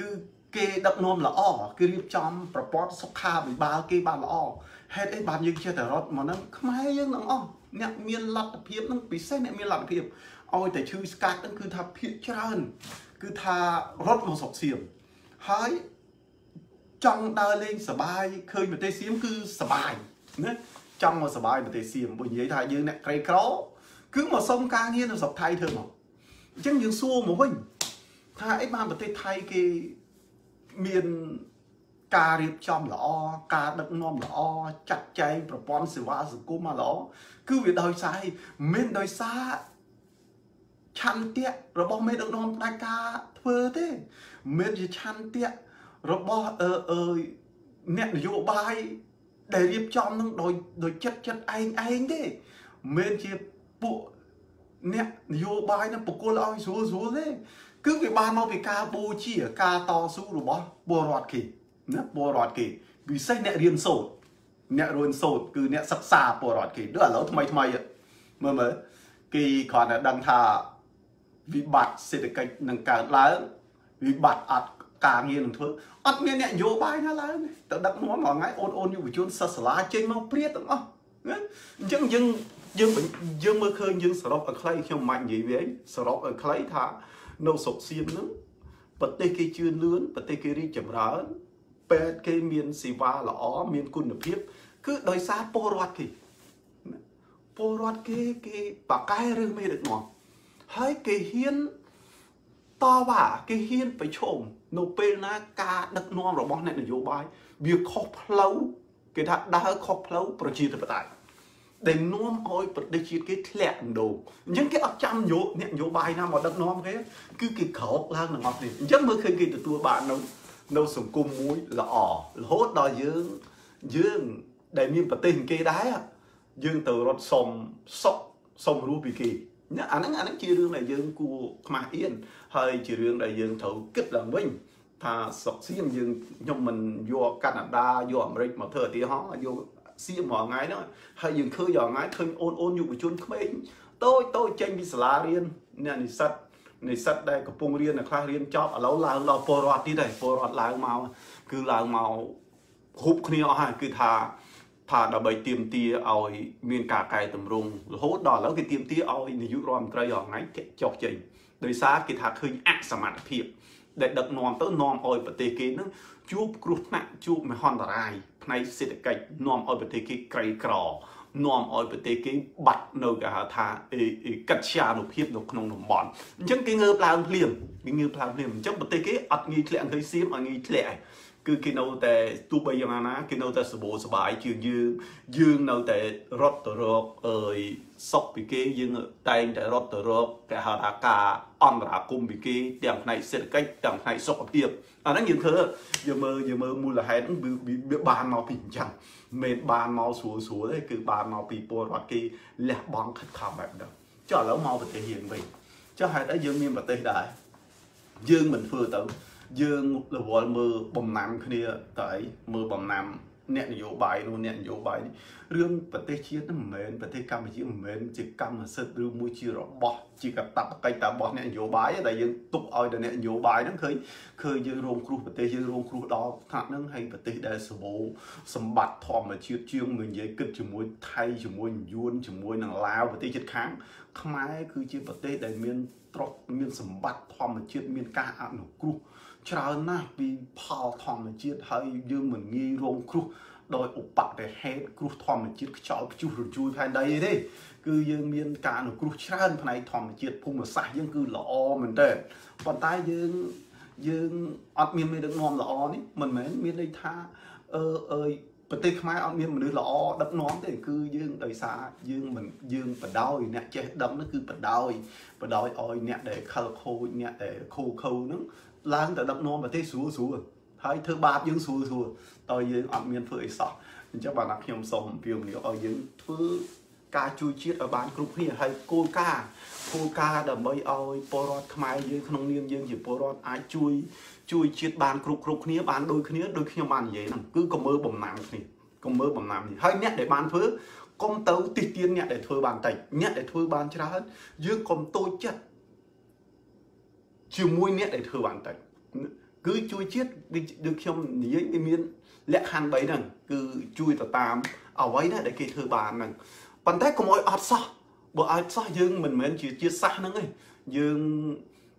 Speaker 1: គេដឹកនាំល្អគេរៀបចំប្រព័ន្ធសុខាភិបាលគេបានល្អហេតុអីបានយើងចេះតែរត់មកហ្នឹងខ្មែរយើងទាំងអស់អ្នកមានលទ្ធភាពហ្នឹងពិសេសអ្នកមានលទ្ធភាពឲ្យតែឈឺស្កាត់ហ្នឹងគឺថាភាគច្រើនគឺថារត់មកស្រុកសៀមហើយចង់ដើរលេងសបាយឃើញប្រទេសសៀមគឺសបាយណាចង់មកសបាយប្រទេសសៀមបើនិយាយថាយើងអ្នកក្រីក្រគឺមកសុំការងារនៅស្រុកថៃធ្វើមកអញ្ចឹងយើងសួរមកវិញថាអីបានប្រទេសថៃគេមានការរៀបចំល្អការដឹកនាំល្អចាត់ចែងប្រព័ន្ធសេវាសង្គមមកល្អគឺវាដោយសារមិនដោយសារឆន្ទៈរបស់មេដឹកនាំផ្ដាច់ការធ្វើទេមិនជាឆន្ទៈរបស់អ្នកនយោបាយដែលរៀបចំនឹងដោយចិត្តឯងទេមិនជាពួកអ្នកនយោបាយនឹងបកគលឲ្យស្រួលទេគឺវាបានមកពីការបូជាការតស៊ូរបស់ពលរដ្ឋគេណាពលរដ្ឋគេពិសេសអ្នករៀនសូត្រគឺអ្នកសិក្សាពលរដ្ឋគេដូចឥឡូវថ្មីមើលគេគ្រាន់តែដឹងថាវិបត្តិសេដ្ឋកិច្ចនឹងកើតឡើងវិបត្តិអត់ការងារនឹងធ្វើអត់មានអ្នកនយោបាយណាឡើងទៅដឹកនាំមួយថ្ងៃអូនយុវជនសិស្សសាលាចេញមកព្រាតទាំងអស់ណាអញ្ចឹងយើងមើលឃើញយើងសរុបឲ្យខ្លីខ្ញុំមិននិយាយវិញសរុបឲ្យខ្លីថានៅស្រុកសៀមហ្នឹងប្រទេសគេជឿនលឿនប្រទេសគេរីកចម្រើនពេទ្យគេមានសេវាល្អមានគុណភាពគឺដោយសារពលរដ្ឋគេបកកែឬមេដឹកនាំហើយគេហ៊ានតវ៉ាគេហ៊ានប្រឈមនៅពេលណាការដឹកនាំរបស់អ្នកនយោបាយវាខុសផ្លូវគេថាដើរខុសផ្លូវប្រជាធិបតេយ្យដែលនាំឲ្យប្រទេសជាតិគេធ្លាក់ដូងអញ្ចឹងគេអត់ចាំអ្នកនយោបាយណាមកដឹកនាំគេគឺគេក្រោកឡើងទាំងអស់គ្នាអញ្ចឹងមើលឃើញគេទទួលបាននៅសង្គមមួយល្អរហូតដល់យើងដែលមានប្រទេសគេដែរយើងទៅរត់សុំរស់ពីគេអាហ្នឹងជារឿងដែលយើងគួរខ្មាស់អៀនហើយជារឿងដែលយើងត្រូវគិតឡើងវិញថាស្រុកសៀមខ្ញុំមិនយកកាណាដាយកអាមេរិកមកធ្វើឧទាហរណ៍យកសៀមមួយថ្ងៃហ្នឹងហើយយើងឃើញមួយថ្ងៃឃើញអូនយុវជនក្មេងតូចចេញពីសាលារៀនអ្នកនិស្សិតដែលកំពុងរៀននៅខ្លះរៀនចប់ឥឡូវឡើងដល់ពលរដ្ឋទៀតហើយពលរដ្ឋឡើងមកគឺឡើងមកគ្រប់គ្នាអស់ហើយគឺថាដើម្បីទាមទារឲ្យមានការកែតម្រង់រហូតដល់ឥឡូវគេទាមទារឲ្យនាយករដ្ឋមន្ត្រីរាល់ថ្ងៃចុះចេញដោយសារគេថាឃើញអសមត្ថភាពដែលដឹកនាំទៅនាំឲ្យប្រទេសគេនឹងជួបគ្រោះថ្នាក់ជួបមហន្តរាយផ្នែកសេដ្ឋកិច្ចនាំឲ្យប្រទេសគេក្រីក្រនាំឲ្យប្រទេសគេបាត់នៅគេហៅថាកិត្យានុភាពនៅក្នុងតំបន់អញ្ចឹងគេងើបឡើងភ្លាមអញ្ចឹងប្រទេសគេអត់ងាយធ្លាក់អង្គុយសៀមអត់ងាយធ្លាក់គឺគេនៅតែទោះបីយ៉ាងណាគេនៅតែសบายជាងយើងនៅតែរត់ទៅរកសុខពីគេយើងតែងតែរត់ទៅរកគេហៅថាការអន្តរាគមន៍ពីគេទាំងផ្នែកសេដ្ឋកិច្ចទាំងផ្នែកសុខភាពអាហ្នឹងយើងធ្វើយើងមើលមូលហេតុហ្នឹងវាបានមកពីអញ្ចឹងមិនបានមកស្រួលទេគឺបានមកពីពលរដ្ឋគេលះបង់ខិតខំបែបហ្នឹងចុះឥឡូវមកប្រទេសយើងវិញចុះហេតុអីយើងមានប្រទេសដែរយើងមិនធ្វើទៅយើងរវល់មើលបំណាំគ្នាតើអីមើលបំណាំអ្នកនយោបាយនោះអ្នកនយោបាយនេះរឿងប្រទេសជាតិមិនមែនប្រទេសកម្ពុជាមិនមែនជាកម្មសិទ្ធិឬមួយជារបស់ជាកាតព្វកិច្ចរបស់អ្នកនយោបាយតែយើងទុកឲ្យតែអ្នកនយោបាយហ្នឹងឃើញយើងរងគ្រោះប្រទេសយើងរងគ្រោះដល់ថ្នាក់ហ្នឹងហើយប្រទេសដែលសម្បត្តិធម្មជាតិជាងមួយនិយាយគិតជាមួយថៃជាមួយយួនជាមួយនឹងឡាវប្រទេសជិតខាងខ្មែរគឺជាប្រទេសដែលមានសម្បត្តិធម្មជាតិមានការអនុគ្រោះច្រើនណាស់ពីផលធម្មជាតិហើយយើងមិនងាយរងគ្រោះដោយឧបទ្ទហេតុគ្រោះធម្មជាតិខ្យល់ព្យុះរញ្ជួយផែនដីទេគឺយើងមានការអនុគ្រោះច្រើនផ្នែកធម្មជាតិភូមិសាស្ត្រយើងគឺល្អមែនទែនប៉ុន្តែយើងអត់មានមេដឹកនាំល្អនេះមិនមែនមានន័យថាប្រទេសខ្មែរអត់មានមនុស្សល្អដឹកនាំទេគឺយើងដោយសារយើងបដ ாய் អ្នកចេះដឹងនោះគឺបដ ாய் ឲ្យអ្នកដែលខលខូចអ្នកដែលខូហ្នឹងឡើងទៅដឹកនាំប្រទេសស្រួលហើយធ្វើបាបយើងស្រួលតើយើងអត់មានធ្វើអីសោះអញ្ចឹងបានថាខ្ញុំសូមអំពាវនាវឲ្យយើងធ្វើការជួយជាតិឲ្យបានគ្រប់គ្នាហើយគោលការណ៍ដើម្បីឲ្យពលរដ្ឋខ្មែរយើងក្នុងនាមយើងជាពលរដ្ឋអាចជួយជាតិបានគ្រប់គ្នាបានដូចគ្នាដូចខ្ញុំបាននិយាយហ្នឹងគឺកុំមើលបំណាំគ្នាហើយអ្នកដែលបានធ្វើកុំទៅតិះទៀនអ្នកដែលធ្វើបានតិចអ្នកដែលធ្វើបានច្រើនយើងកុំតូចចិត្តជាមួយអ្នកដែលធ្វើបានតិច cứ chui chết được trong dưới cái miếng lẽ khăn bấy nè cứ chui tờ tam ở ấy đó để cái thư bàn nè bàn tay có mỗi ọt sao bộ ọt sao dương mình chỉ chia xa nữa ấy dương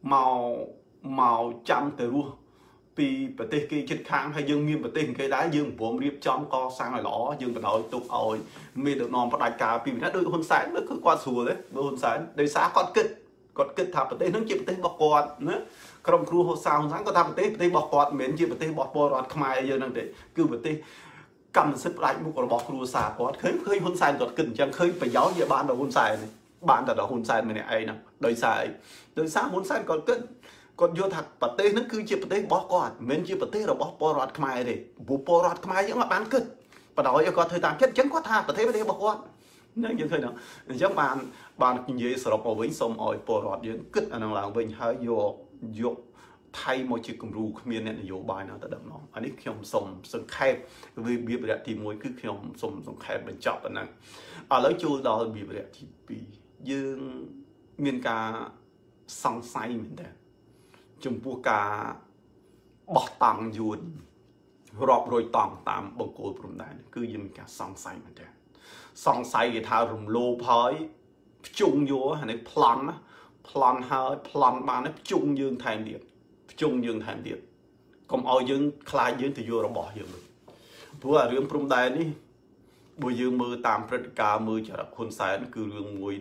Speaker 1: màu chăm từ rùa vì bờ tây kia trên khang hay dương miên bờ tây cái đá dương buồm riệp trong co sang lại ló dương bắt đầu tụt ỏi miên được nòng bắt đại cà vì nó đôi hôn sáng nó cứ qua sùa đấy đôi hôn sáng đây xã con kịch tháp bờ tây nó chỉ bờ tây bọc quạt nữa trong kêu hồ sao sáng có tháp bờ tây bọc quạt miền chỉ bờ tây bọc bò rọt khai giờ năng để cứ bờ tây cầm xếp lại một con bọc kêu xà quạt khơi hôn sáng còn kịch chẳng khơi phải giáo về bạn đầu hôn sáng này bạn đã hôn sáng này ai nè đời xã hôn sáng còn kịch còn vô thật bờ tây nó cứ chỉ bờ tây bọc quạt miền chỉ bờ tây là bọc bò rọt khai thì bò rọt khai những là bán kịch và đó có thời gian kết chẳng có tháp bờ tây bọc quạt nên như thế nào giống bạn như sờ lọc với sông ỏi bò rọt đến kịch anh làm với hai vô thay một chiếc cầm ru miền này vô bài nào ta đậm nó anh ấy khi ông sông kẹp vì bị bẹt thì môi cứ khi ông sông kẹp bên chọc anh ở lấy chỗ đó bị bẹt thì bị dương miền ca song say mình thế chúng bua ca bọt tàng yuan rọp rồi tàng tạm bằng cổ bùn đài cứ dương ca song say mình thế song say thì thao rùm lô phơi chung vô hay plan hơi plan ba nó chung dương thành điện còn ao dương khai dương thì vô nó bỏ dương thua là riêng prum đài ní bùi dương mưa tam phật ca mưa cho đập khuôn sai nó cứ riêng mùi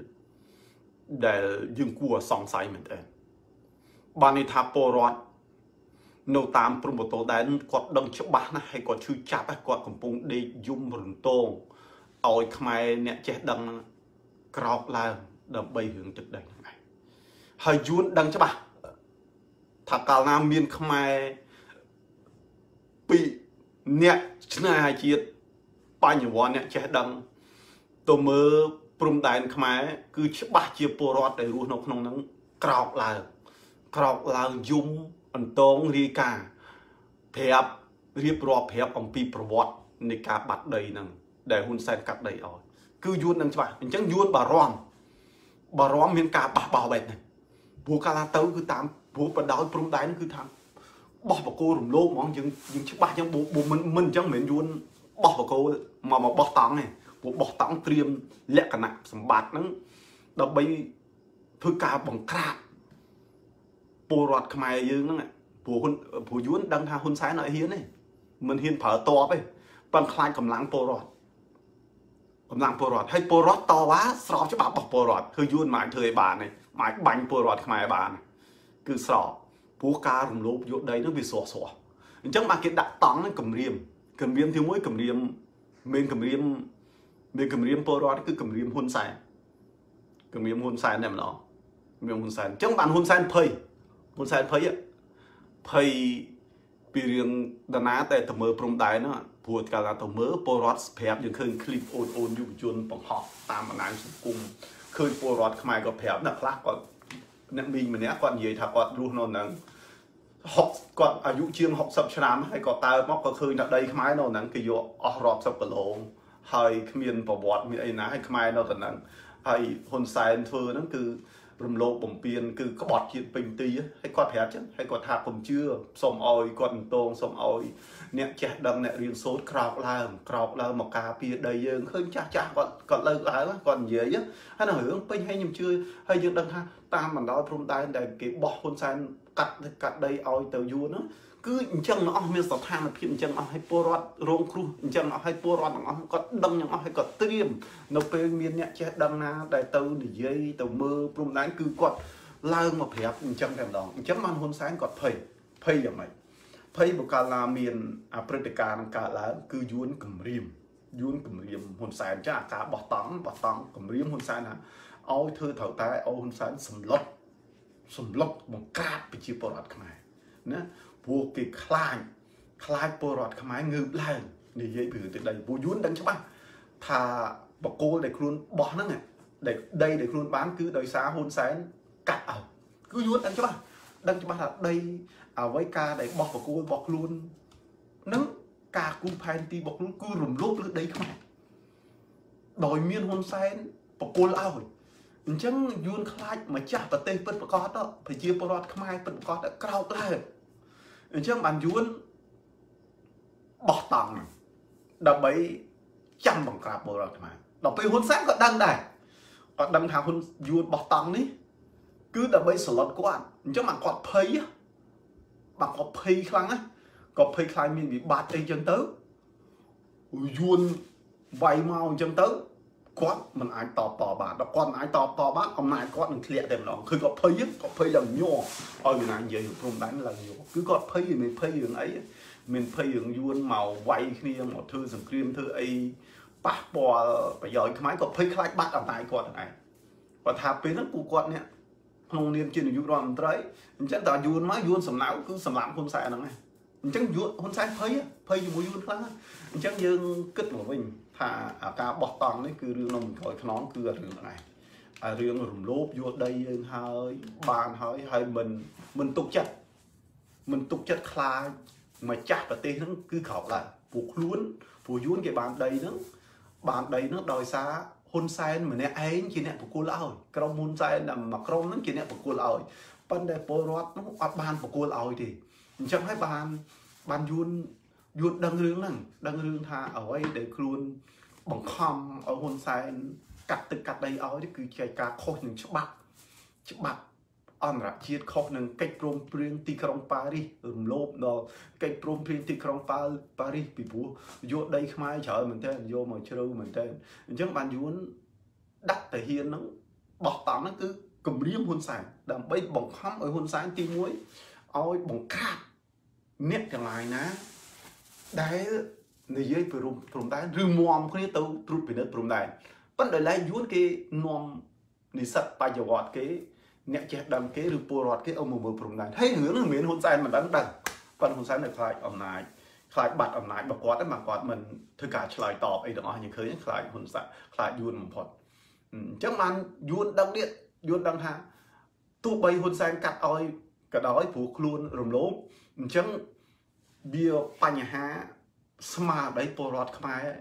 Speaker 1: để dương cua song say mình thế ban này tháp po rót nô tam prum bộ tổ đài quạt đông chớp bát na hay quạt chui chạp hay quạt cầm pung đi dung rừng tông ôi khai nè chết đằng cọp là đầm bay hướng trực đây này hơi yuan đằng cho bà thà cả nam miền khai bị nè chân hai chiết bao nhiêu vốn nè chết đằng tôi mơ prum đài khai cứ chớp bát chia po rót để ruột nó không nắng cọp là dung ẩn tông ri cả phép riệp rọp phép ông pi provotในการบัดใดนั่งđể hôn sen cắt đầy rồi cứ yuan đằng cho bà mình chẳng yuan bà róm miền cả bảo vệ này bố cả là tấu cứ tạm bố bà đói prum đáy nó cứ tham bỏ vào cô rùm lô món nhưng chứ bà chẳng bố mình chẳng miền yuan bỏ vào cô mà bỏ tỏng này bố bỏ tỏng tiêm lẹ cả nặng sầm bạt nó đập bay thôi cả bằng crap bố rọt khmai dương nó này bố yuan đăng ha hôn sáng nói hiến này mình hiến phở to ấy bằng khai cầm lăng bố rọtกำลังปวดให้ปวดต่อวะสอบจะบอกปวดคือยุ่นหมายเธอบานเนี่ยหมายบังปวดขมายบานคือสอบผู้การุมลบยุดใดนึกวิสัวจังมาเก็ตดักตังนั่นกำเรียมที่มุ้ยกำเรียมเมนกำเรียมปวดคือกำเรียมหุ่นใส่เนี่ยมันเนาะกำเรียมหุ่นใส่จังบานหุ่นใส่เพยปีเรียงดานาแต่ตะเมอปรุงได้เนาะพูดกันแล้วตะเมอโปรสแผลยังเคยคลิปโอนอยู่จนปังหอกตามมานานสุกุมเคยโปรสขมายก็แผลนักลักก็นักบินมันเนี้ยก่อนเย่ถ้าก่อนรู้นนนั้นหกก่อนอายุเชียง60 ชามให้ก่อนตายมอกก็เคยนักใดขมายนนนั้นก็โยอรอบสับปะโลงให้ขมิ้นประวัติมีไอ้นะให้ขมายนนนั้นให้คนใส่เธอนั่นคือรวมโลกผมเปลี่ยนคือก็บอดจิตเป็นตีให้กอดแผลจังให้กอดทาผมเชื่อสมออยกอดตรงสมออยเนี่ยแจกดังเนี่ยเรียนโซดกรอบแล้วมากาปีใดยังเคยจ้าก่อนเลิกแล้วก่อนเยอะให้หน่อยเรื่องเป็นให้ยิมเชื่อให้ยังดังท่าตามมันเราพรมได้แต่เก็บบอกคนใส่กัดใดออยเตยยูเนาะcứ chân nóมีสถานพิมพ์chân nóให้ปวดโรงครูchân nóให้ปวดnóก็ดังยังให้ก็เตรียมnóเป็นมีเนี่ยแจกดังนะได้เตยดีเย่เตยมือพรมนั้นคือกอดเล่ามาเพียบchânแบบนั้นchânมันคนใส่กอดเพยอย่างไรเพยบุกการลาเมียนปฏิการการแล้วคือยุนกึ่มเรียมคนใส่จ้ากาบอตังกึ่มเรียมคนใส่นะเอาเธอเถ่าตายเอาคนใส่สมลบมันกราบไปจีบปอดขมายนะพวกกิคลายปอดขมายเงือบไล่นี่ยัยผืนติดใดปูยุนดังใช่ปะถ้าบอกโก้ได้ครูนบอกนั่นไงได้ครูนบ้านคือโดยสาคนใส่กัดเอาคือยุนดังใช่ปะดังใช่ปะđâyเอาไว้กาได้บอกกับกูบอกลุนนึกกากูพายตีบอกลุนกูรุมรูปเลยได้ขมายโดยเมียนคนใส่บอกกูเล่าจังยูนคลายมาจับประเทศเปิดประกอบต่อไปเจียประวัติขมายเปิดประกอบกล่าวกล่าว chứ bạn yuan bỏ tòng đập bấy trăm bằng cạp bồ rồi mà đọc bây hôn sáng có đăng đây có đăng thảo hôn yuan bỏ tòng đi cứ đập bấy slot của anh chứ bạn còn phây á bạn có phây khăn á có phây khai mình bị bạt đây chân tớ yuan vay mau chân tớ quát mình ai tỏ bạn đó con ai tỏ bạn ông này có đừng liệt đệm nó cứ có phây lần nhỏ ôi mình anh vậy không đánh là nhiều cứ có phây thì mình phây đường ấy mình phây đường yuan màu vay kia một thư sừng cream thư ấy bát bò bây giờ cái máy có phây khai bắt ở tại con này và thà bên nó của con nè không niệm trên yuan đoàn đấy chắc là yuan má yuan sầm não cứ sầm lạm không xài nó này chắc yuan không xài phây gì mua yuan lắm chắc dương kích của mình thà cả bọt tòng đấy cứ rương nồng khỏi nón cứ rương này rương rùm lốp vô đây hơi bàn hơi mình tục chất khai mà chắc là tên nó cứ khảo là buộc luôn phụ dún cái bàn đây nó đòi xa hôn sen mà nè ấy chỉ nè của cô lão trong hôn sen là mà trong nó chỉ nè của cô lão ban đây po rót nó ọt bàn của cô lão thì chẳng hay bàn dún đăng rương tha ở đây để luôn bằng khom ở hôn sen cắt đây ở đấy cứ chạy cả khôi những chụp bạc anh ra chiết khóc nâng cách prom priên tì krong Paris lốp nó cách prom priên tì krong Paris bị bố vô đây khai trời mình tên vô mà chơi mình tên chứ bạn muốn đắt thể hiện nó bọt tắm nó cứ cầm riêng hôn sản đầm bay bằng khăm ở hôn sản tim muối ôi bằng cạp nét cái này ná đấy người dưới prom đá rư mòm cái tàu trút bị nước prom đá vẫn đợi lại vốn cái nom đi sạch bay vào gọt cái nè chết đằng cái rùa bò rót cái ông mù prum này thấy hướng là miền hôn sen mà đắng đằng phần hôn sen này khai ông này khai bạt ông này bọc quạt mà quạt mình thư cả lại tọp ấy đó những khơi khai hôn sen khai yuan một phật chắc man yuan đăng điện yuan đăng ha tụ bay hôn sen cắt oi cả đói phủ luôn rùm lốp chẳng bia panya ha sma đấy bò rót khai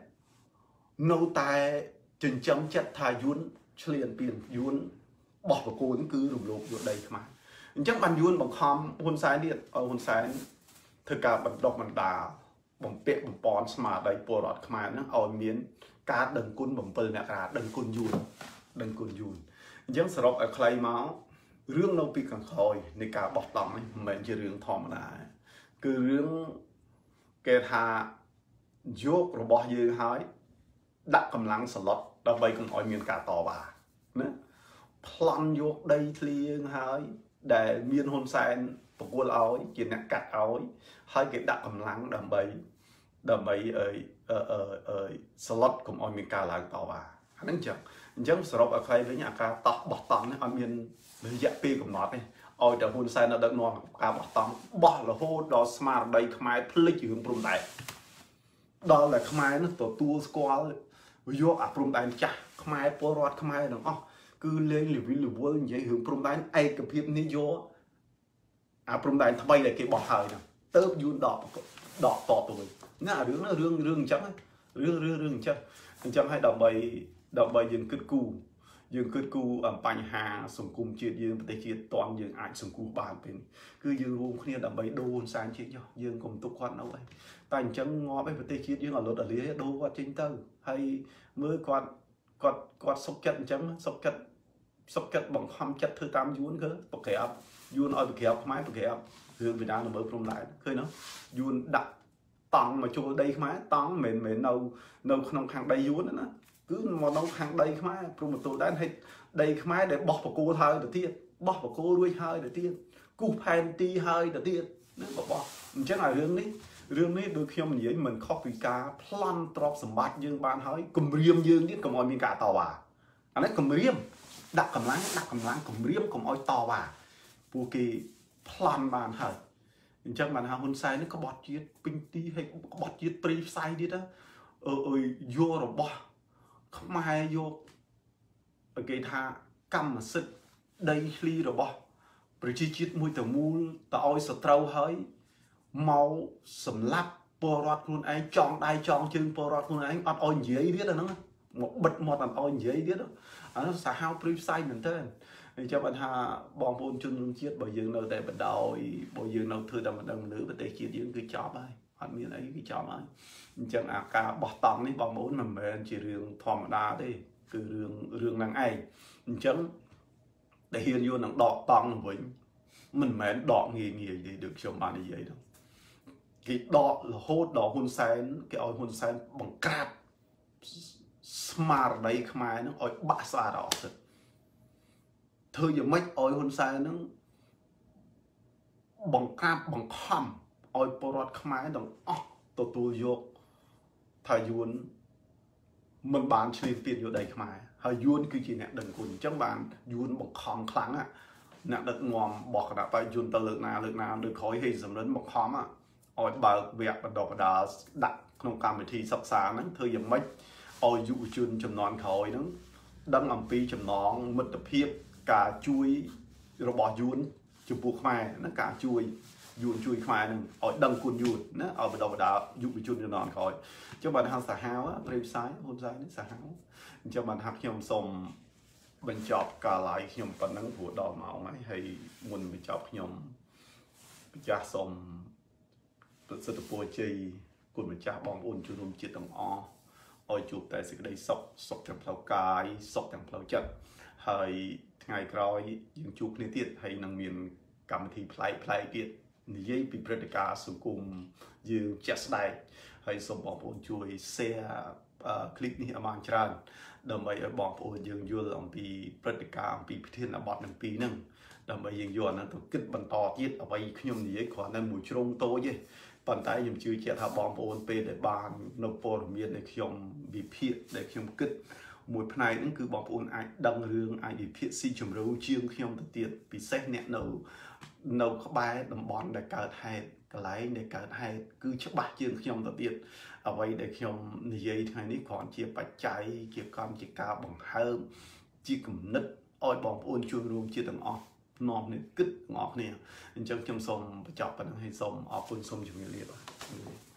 Speaker 1: nâu tai chừng chấm chất thà yuan liền tiền yuan bỏ vào cô cứ rùng lục vô đây mà chắc bạn yuan bằng khom hôn sai điện ở hôn sai thực cả bằng đọc bằng đà bằng pet bằng pon mà đây bò lọt mà nó ở miến cá đừng cún bằng pơ nè cá đừng cún yuan chắc sờ ở clay máu rương nâu pi càng khôiในการบอกต่อไหมมันจะเรื่องทอมนะคือเรื่องแกทายกระบอกยืนหายดักกำลังสล็อตดับใบกับอ้อยมีการต่อบ่านะพลันยกได้เลี้ยงหายแต่มีนฮอนแซนปกวลอ้อยกินนักกัดอ้อยให้เก็บดักกำลังดับใบสล็อตกับอ้อยมีการหลังต่อบ่าอันนั้นจังสรุปอะไรvới nhàการตอกบอกต่อเนี่ยอ้อยมีระยะปีกับน็อตเนี่ยอ้อยแต่ฮอนแซนเราดักนอนการบอกต่อบอกแล้วโหดอสมาร์ทได้ขมายพลิกอยู่ปรุงได้ดอเลยขมายนั่นตัวสกอลวิโยอ่ะปรุงได้จ้ะขมายปวดขมายหนังอ๋อcứ lên liều với liều vơi vậy hướng prom đai ai cập hiệp ní vô prom đai thay lại cái bọt hơi nè tớp yun đỏ tọt rồi ngã nó rương chấm rương chấm hay đầm bầy dừng cất cu bành hà sùng cung chia dương tây chia toàn dương ai sùng cu bàn bên cứ dương luôn kia đầm bầy đô sang chia cho dương cùng tục quan đâu vậy tài chấm ngó với tây chia dương ở lột ở lưới đô qua trên tơ hay mới còn sốc chất bằng khăm chất thứ tam yuan cơ bậc kẹp yuan ở bậc kẹp máy bậc kẹp hướng Việt Nam là mới prom lại khơi nó yuan đặt tòng mà cho đây máy tòng mền nâu không hàng đây yuan nữa cứ mà nâu hàng đây máy prom một tổ đánh hay đây máy để bọc vào cô hơi đầu tiên bọc vào cô đuôi hơi đầu tiên cu panty hơi đầu tiên nếu bỏ chắc làរឿងនេះដូចខ្ញុំនិយាយមិនខុសពីការប្លន់ទ្រព្យសម្បត្តិយើងបានហើយគម្រាមយើងទៀតកុំឲ្យមានការតវ៉ាអានេះគម្រាមដាក់កម្លាំងគម្រាមកុំឲ្យតវ៉ាពួកគេប្លន់បានហើយអញ្ចឹងបានថាហ៊ុនសែននេះក្បត់ជាតិពេញទីហើយក្បត់ជាតិព្រីផ្សាយទៀតយករបស់ខ្មែរយកគេថាកម្មសិទ្ធិដីធ្លីរបស់ប្រជាជាតិមួយទៅមូលទៅឲ្យសត្រូវហើយមកសម្លាប់ពលរដ្ឋខ្លួនឯងចង់ដៃចង់ជើងពលរដ្ឋខ្លួនឯងអត់អោយនិយាយទៀតអាហ្នឹងមកបិទមាត់អត់អោយនិយាយទៀតអានោះសាហាវព្រីផ្សាយមែនតើអ cho bạn ha bom bồn chun luôn chết bởi dương đâu tại bắt đầu bởi dương đâu thư đầm đầm lửa và tại chết dương cứ chó bay hoàn miền ấy cứ chó bay chẳng à cả bỏ tòng đi bom bồn nằm bên chỉ riêng thòm đá đi cứ riêng năng ai chẳng để hiền vô năng đọ tòng với mình mến đọ nghề thì được chồng bạn như vậy đâu cái đọ là hốt đọ hôn sen cái oi hôn sen bằng cát smart đấy không ai nó oi bạ xa đỏ thật thôi giờ mấy oi hôn sen nó bằng cát bằng khăm oi porot không ai đồng tổ tu vô thời yuan mình bán chơi tiền vô đây không ai thời yuan cứ chỉ nè đừng cùng chẳng bàn yuan bằng khăm kháng à nè đợt ngòm bỏ cả tại yuan tờ lực nào được khói hay sầm lớn bằng khăm à oi bờ việc bắt đầu đã đặt trong cam về thi sắp sángហ្នឹងthôi giờ mấy oi dụ chun chấm nón khóiហ្នឹងđăng làm pi chấm nón mật tập hiệp cả chui rồi bỏ yuan chụp buộc mai nó cả chui chui maiហ្នឹងoi đăng cuốn yuan nó ở bắt đầu đã dụ chun chấm nón khói cho bạn hàng xả háo á rêu sái hôn sái nó xả háo cho bạn học nhom sôm bên chọc cả lại nhom phần nắng của đỏ màu máy hay muốn bên chọc nhom cha sôm sự tập bồi chi cùng với cha bom ôn cho nôm chiết tầng oi chụp tại sự đây sọc chẳng phao cài sọc chẳng phao chật hay ngày cày những chụp liên tiết hay năng miền cầm thì play tiết như bịประกาศสังคมยืนจัดได้hay sôm bom ôn chui xe clipนี้อมันจานดำไปบอมโอนยืนยันลำปีประกาศปีพิธีนบอดหนึ่งปีนึงดำไปยืนยันนั้นต้องคิดบรรทอยึดเอาไปขยมนี้ขอนั้นหมู่ชงโตยี่ปัจจัยยังชื่อเจ้าถ้าบอมโอนไปในบ้านนโปรเมียนในขยมบีพีในขยมคิดหมู่ภายนั่นคือบอมโอนไอดังเรื่องไอบีพีซีชมรู้เชียงขยมตะเตียนปีเซเนี่ยเราเข้าไปดำบอลในการให้กระไรในการให้คือฉบับเชียงขยมตะเตียนเอาไว้ในขยมในยัยทางนี้ก่อนเกี่ยวปัจจัยเกี่ยวกับจิตกาบังเฮิมจีกนึกอ้อยบอมโอนชวนรวมเชียต่างออกนอมเนี่ยกึศงอกเนี่ยจังจำสมประจับปัญหาให้สมออกคนสมอยู่ในเรื่อง